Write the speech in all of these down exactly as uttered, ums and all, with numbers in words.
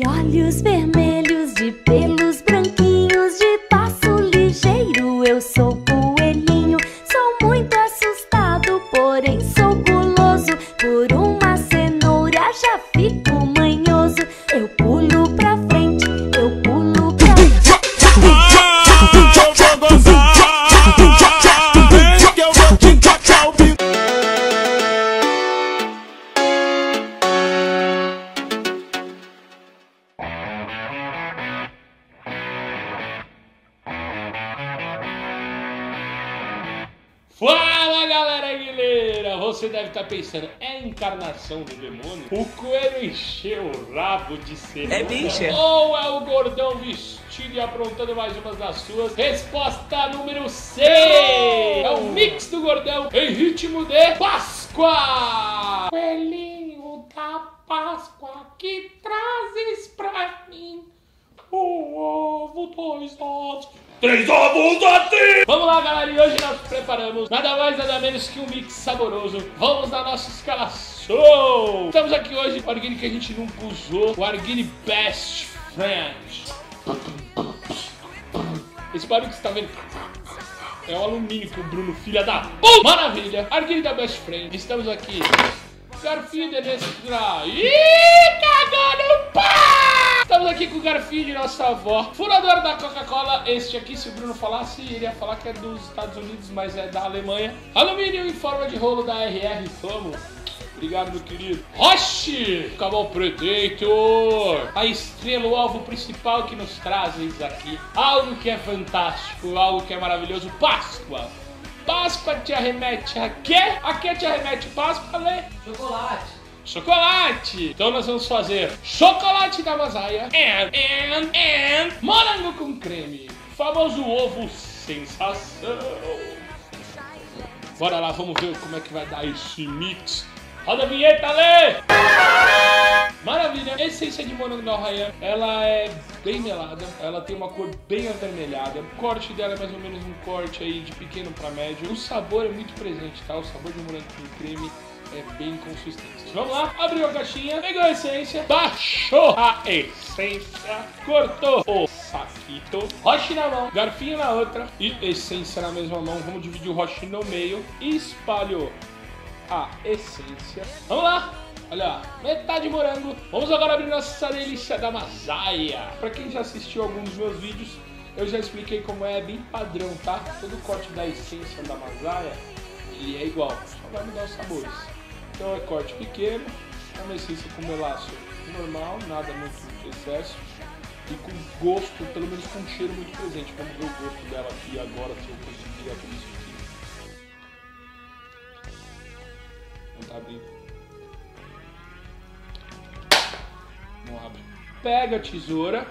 olhos vermelhos, de pelos branquinhos, de passo ligeiro. Eu sou coelhinho, sou muito assustado, porém sou guloso. Por uma cenoura já fico manhoso. Eu pulo pra frente, eu pulo pra trás. Fala galera guilheira! Você deve estar pensando, é a encarnação do demônio? O coelho encheu o rabo de cenoura? É bicha? Ou é o gordão vestido e aprontando mais umas das suas? Resposta número C! É o mix do gordão em ritmo de Páscoa! Coelhinho da Páscoa, que trazes pra mim um ovo, dois ovos, três ovos assim! Vamos lá, galera, e hoje nós preparamos nada mais nada menos que um mix saboroso. Vamos na nossa escalação! Estamos aqui hoje com o arguile que a gente nunca usou, o arguile Best Friends. Esse barulho que você tá vendo é o alumínio que o Bruno, filha da puta! Maravilha! Arguile da Best Friends. Estamos aqui. Garfield nesse... Ih, cagou no pau! Estamos aqui com o Garfield, nossa avó, fundadora da Coca-Cola. Este aqui, se o Bruno falasse, ele ia falar que é dos Estados Unidos, mas é da Alemanha. Alumínio em forma de rolo da R R Famo. Obrigado, meu querido. Roche, Cabal Predator, a estrela, o alvo principal que nos traz aqui. Algo que é fantástico, algo que é maravilhoso. Páscoa. Páscoa te arremete a quê? A que te arremete Páscoa, Lê? Chocolate. Chocolate! Então nós vamos fazer chocolate da Masaia and, and, and morango com creme. Famoso ovo sensação. Bora lá, vamos ver como é que vai dar esse mix. Roda a vinheta, Lê! Maravilha! Essência de morango da Arraian, ela é bem melada, ela tem uma cor bem avermelhada. O corte dela é mais ou menos um corte aí de pequeno para médio. O sabor é muito presente, tá? O sabor de morango com creme é bem consistente. Vamos lá, abriu a caixinha, pegou a essência, baixou a essência, cortou o saquito, roche na mão, garfinho na outra e essência na mesma mão. Vamos dividir o roche no meio e espalhou a essência. Vamos lá, olha, metade morango. Vamos agora abrir nossa delícia da Masaia. Pra quem já assistiu alguns dos meus vídeos, eu já expliquei como é, bem padrão, tá? Todo o corte da essência da Masaia, ele é igual, só vai mudar os sabores. Então é corte pequeno, é uma essência com melaço normal, nada muito de excesso. E com gosto, pelo menos com um cheiro muito presente. Vamos ver o gosto dela aqui agora, se eu conseguir abrir isso aqui. Não tá abrindo. Não abre. Pega a tesoura.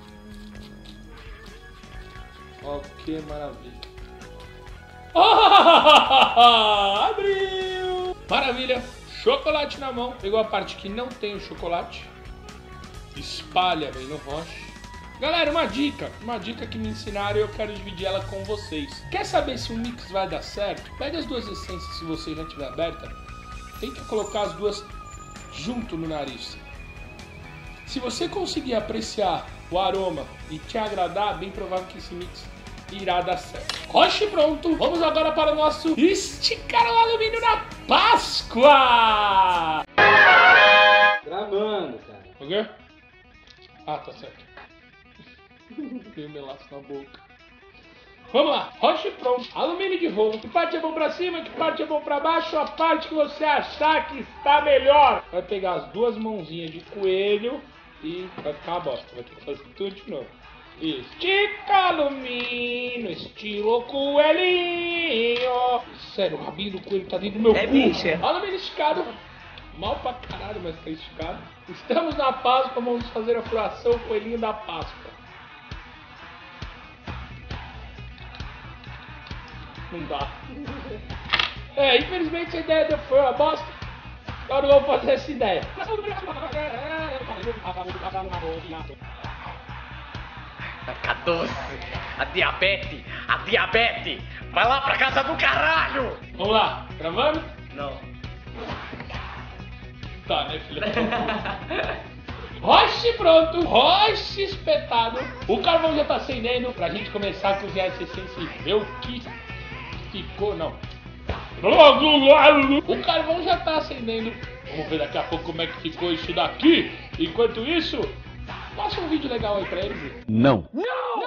Ó, que maravilha. Ah, abriu! Maravilha! Chocolate na mão. Pegou a parte que não tem o chocolate. Espalha bem no roche. Galera, uma dica. Uma dica que me ensinaram e eu quero dividir ela com vocês. Quer saber se o mix vai dar certo? Pega as duas essências, se você já tiver aberta. Tenta colocar as duas junto no nariz. Se você conseguir apreciar o aroma e te agradar, bem provável que esse mix irá dar certo. Roche pronto. Vamos agora para o nosso esticar o alumínio na Páscoa. Gravando, cara. O quê? Ah, tá certo. Tem um melaço na boca. Vamos lá. Roche pronto. Alumínio de rolo. Que parte é bom pra cima, que parte é bom pra baixo. A parte que você achar que está melhor. Vai pegar as duas mãozinhas de coelho e vai ficar uma bosta. Vai ter que fazer tudo de novo. Estica alumínio, estilo coelhinho. Sério, o rabinho do coelho tá dentro do meu É cu. bicha. Alumínio esticado. Mal pra caralho, mas tá esticado. Estamos na Páscoa, vamos fazer a furação coelhinho da Páscoa. Não dá. É, infelizmente a ideia foi uma bosta. Agora eu vou fazer essa ideia. Vai ficar doce. A diabetes, a diabetes. Vai lá pra casa do caralho. Vamos lá, gravando? Não. Tá, né, filha? Roche pronto, roche espetado. O carvão já tá acendendo pra gente começar a cozinhar essa essência e ver o que ficou, não. O carvão já tá acendendo. Vamos ver daqui a pouco como é que ficou isso daqui. Enquanto isso, passa um vídeo legal aí pra eles. Não. Não!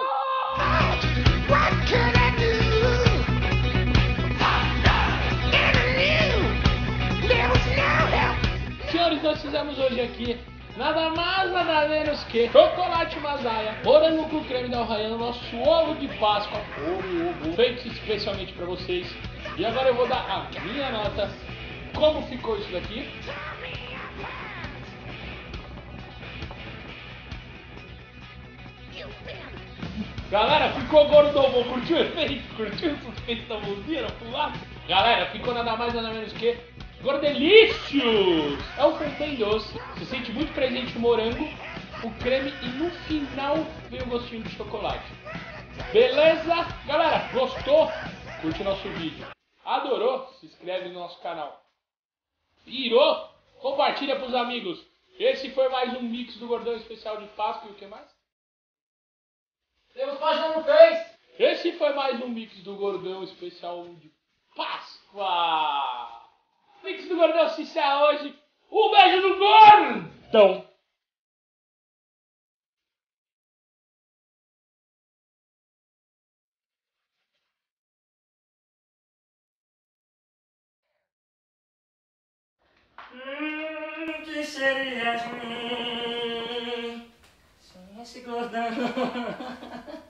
Senhores, nós fizemos hoje aqui nada mais, nada menos que chocolate Masaya, morango com creme da Arraiana, nosso ovo de Páscoa, ovo, ovo, feito especialmente para vocês. E agora eu vou dar a minha nota. Como ficou isso daqui? Galera, ficou gordão, curtiu o efeito? Curtiu o suspeito da mãozinha na fumaça? Galera, ficou nada mais, nada menos que Gordelicious! É um fontaine doce, se sente muito presente o morango, o creme e no final vem o gostinho de chocolate. Beleza? Galera, gostou? Curte nosso vídeo. Adorou? Se inscreve no nosso canal. Pirou? Compartilha pros amigos. Esse foi mais um mix do Gordão Especial de Páscoa e o que mais? Temos página no Face! Esse foi mais um mix do Gordão Especial de Páscoa! Mix do Gordão se encerra hoje. Um beijo no Gordão! Hum, que seria de mim sem esse gordão?